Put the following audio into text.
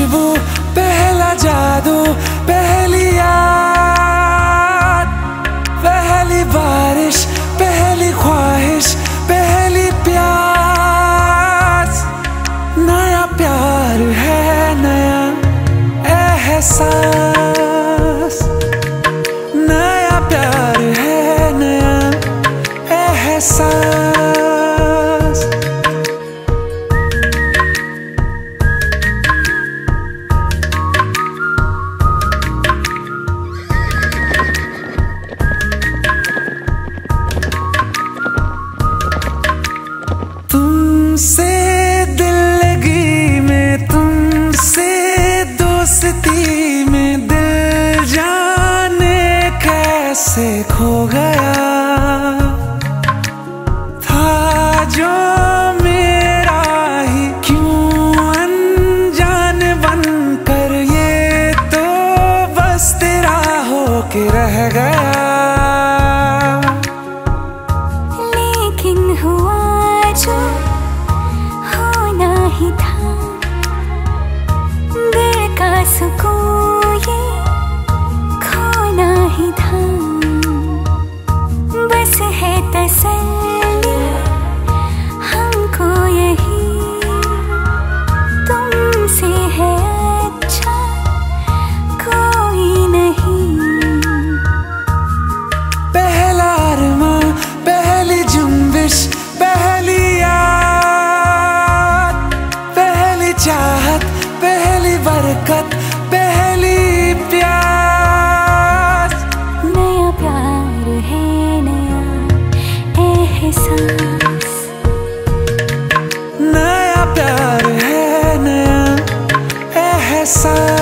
खुशबू, पहला जादू, पहली याद, पहली बारिश, पहली ख्वाहिश, पहली प्यास। नया प्यार है, नया एहसास। नया प्यार है, नया एहसास। तुमसे दिल लगी में, तुमसे दोस्ती में, दिल जाने कैसे खो गया था जो मेरा ही। क्यों अनजान बनकर ये तो बस तेरा होके रह गया। लेकिन हुआ जो होना ही था, दिल का सुकून ये खोना ही था। बस है तसल्ली हमको यही, तुमसे है अच्छा कोई नहीं। पहला अरमां, पहली जुम्बिश, पहली याद, पहली चाहत, पहली बरकत, पहली प्यास। नया प्यार है, नया एहसास। नया प्यार है, नया एहसास।